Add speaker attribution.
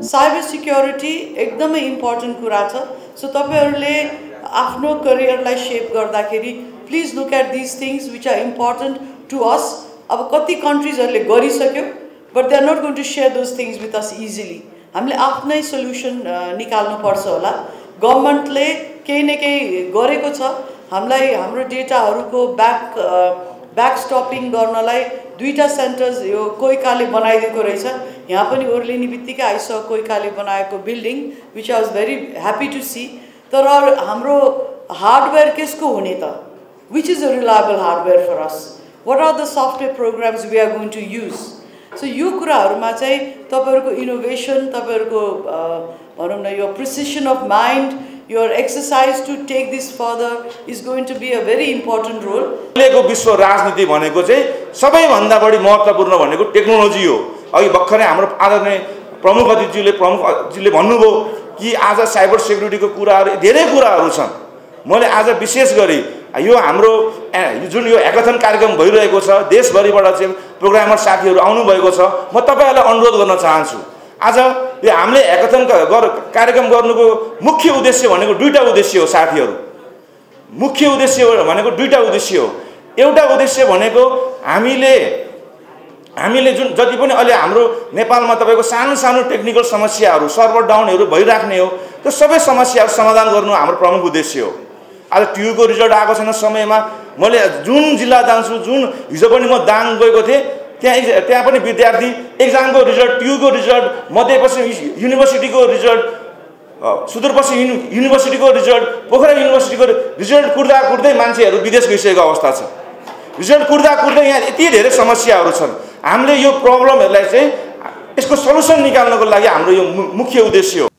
Speaker 1: Cyber security एकदमै important कुरा छ। सो तपाईहरुले आफ्नो करियरलाई शेप गर्दाखेरि please look at this things which are important to us. अब कति कन्ट्रीजहरुले गरिसक्यो but they are not going to share those things with us easily. हामीले आफ्नै सोल्युसन निकाल्नु पर्छ होला। गभर्नमेन्टले केही न केही गरेको छ। हामीलाई हाम्रो डेटाहरुको ब्याक स्टपिङ गर्नलाई दुईटा सेन्टर्स यो कोइकाले बनाइदिएको रहेछ। यहाँ पनि ओर्लिने बित्तिकै आइसक्यो कोइकाले बनाएको building which I was very happy to see. तर हाम्रो हार्डवेयर केसको हुने त? Which is a reliable hardware for us? What are the software programs we are going to use? So यो कुराहरुमा चाहिँ तपाईहरुको इनोभेसन, तपाईहरुको भनौं न यो precision of mind, your exercise to take this further is going to be a very important role.
Speaker 2: अहिलेको विश्व राजनीति भनेको चाहिँ सबैभन्दा बढी महत्त्वपूर्ण भनेको टेक्नोलोजी हो। अघि भर्खरै हाम्रो आदरणीय प्रमुखजीले भन्नुभयो कि आज साइबर सिक्युरिटीको कुराहरु धेरै कुराहरु छन्। मैले आज विशेष गरी यो हाम्रो जुन यो ह्याकाथन कार्यक्रम भइरहेको छ, देशभरिबाट चाहिँ प्रोग्रामर साथीहरु आउनु भएको छ। म तपाईहरुलाई अनुरोध गर्न चाहन्छु, आज यो हामीले ह्याकाथन कार्यक्रम गर्नुको मुख्य उद्देश्य भनेको दुईटा उद्देश्य हो साथीहरु। मुख्य उद्देश्य भनेको दुईटा उद्देश्य हो। एउटा उद्देश्य भनेको हामीले जुन जति पनि अहिले हाम्रो नेपालमा तपाईको सानो सानो टेक्निकल समस्याहरु, सर्भर डाउनहरु भइराख्ने हो, त्यो सबै समस्याहरु समाधान गर्नु हाम्रो प्रमुख उद्देश्य हो। आज ट्यु को रिजल्ट आएको छैन समयमा। मैले जुन जिल्ला जान्छु, जुन हिजो पनि म दाङ गएको थिएँ, त्यहाँ पनि विद्यार्थी एक्जामको रिजल्ट, ट्यु को रिजल्ट, मध्यपश्चिम युनिभर्सिटीको रिजल्ट, सुदूरपश्चिम युनिभर्सिटीको रिजल्ट, पोखरा युनिभर्सिटीको रिजल्ट कुर्दै मान्छेहरु विदेश गइसकेको अवस्था छ। रिजल्ट कुर्दै यहाँ यति धेरै समस्याहरु छन्। हामीले यो प्रब्लमहरुलाई चाहिँ यसको सल्युसन निकाल्नको लागि हाम्रो यो मुख्य उद्देश्य हो।